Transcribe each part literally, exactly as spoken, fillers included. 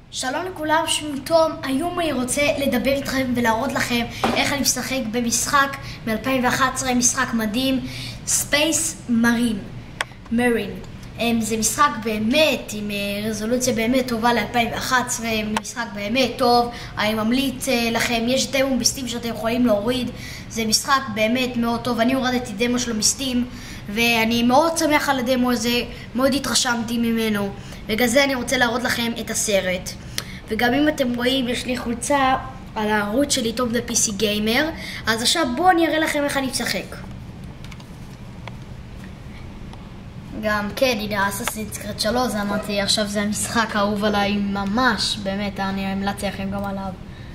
שלום לכולם, שמי תום. היום אני רוצה לדבר איתכם ולהראות לכם איך אני משחק במשחק מ-אלפיים ואחת עשרה, משחק מדהים, Space Marine. Marine. זה משחק באמת עם רזולוציה באמת טובה ל-אלפיים ואחת עשרה, משחק באמת טוב, אני ממליץ לכם, יש דמו בסטים שאתם יכולים להוריד, זה משחק באמת מאוד טוב, אני הורדתי דמו שלו מסטים ואני מאוד שמח על הדמו הזה, מאוד התרשמתי ממנו, בגלל זה אני רוצה להראות לכם את הסרט. וגם אם אתם רואים, יש לי חולצה על הערוץ שלי, טום דה פי סי גיימר. אז עכשיו בואו אני אראה לכם איך אני משחק. גם כן, הנה אסאסינס קריד שלוש, זה אמרתי, עכשיו זה המשחק האהוב עליי ממש, באמת, אני המלצתי לכם גם עליו.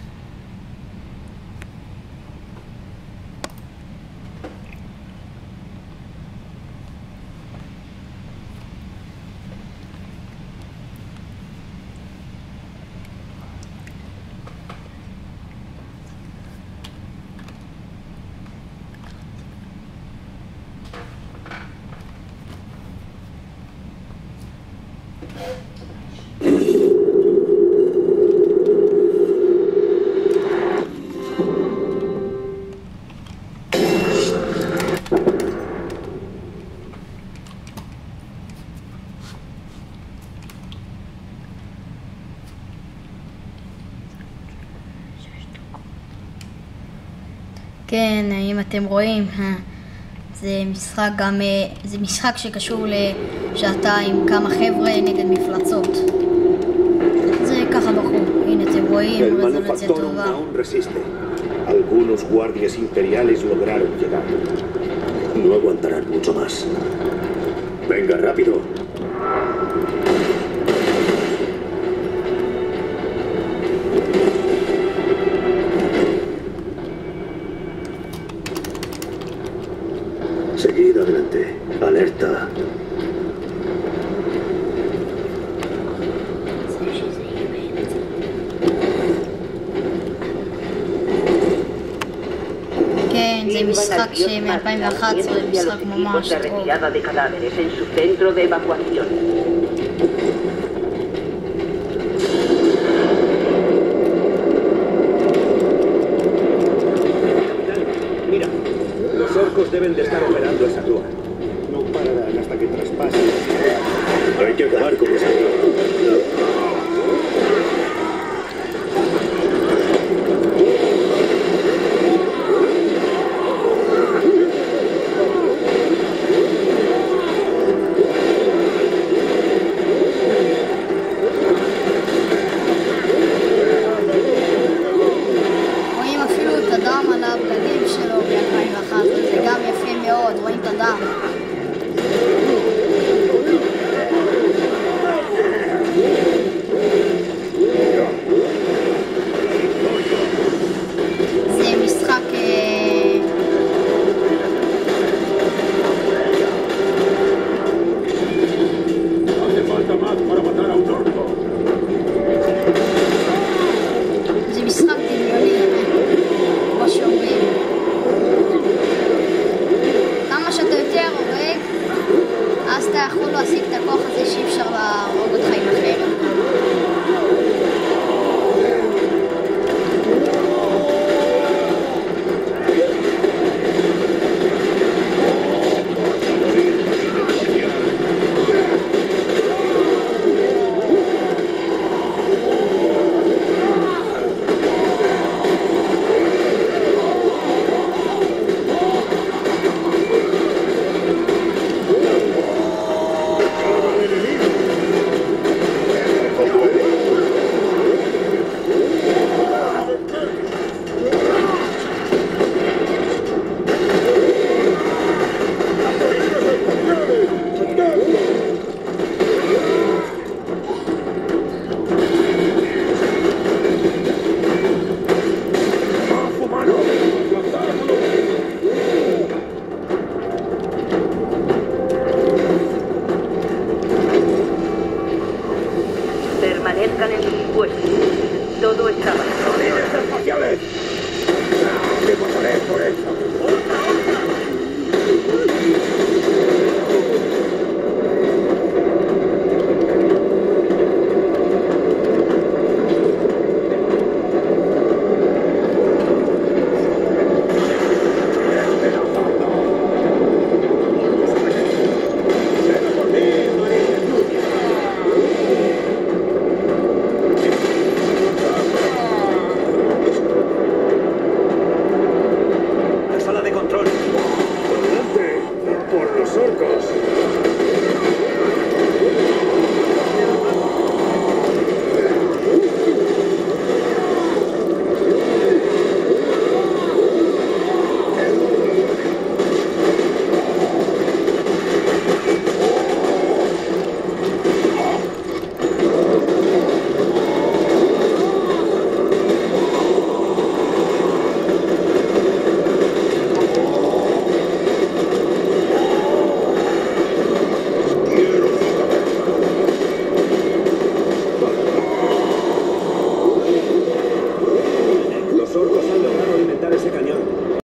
כן, אם אתם רואים, זה משחק גם, זה משחק שקשור לשעתה עם כמה חבר'ה נגד מפלצות. זה ככה בחור, הנה אתם רואים, רזולוציה טובה. Algunos guardias imperiales lograron llegar. No aguantarán mucho más. Venga, rápido. Seguid adelante. Alerta. כן, זה משחק שמ-אלפיים ואחת עשרה, משחק ממש טוב. Los orcos deben de estar operando esa grúa. No pararán hasta que traspasen. Hay que acabar con esa grúa. רואים אפילו את הדם על הבגדים שלו ב-אלפיים ואחת עשרה, זה גם יפה מאוד, רואים את הדם. זה משחק זה משחק דמיוני, כמו שאומרים. כמה שאתה יותר הורג, אז אתה יכול להשיג את הכוח הזה שאי אפשר להרוג אותך עם החרב. Permanezcan en sus puestos. Todo está bajo. ¡Líderes espaciales! ¡Te mataré por eso! logrado alimentar ese cañón.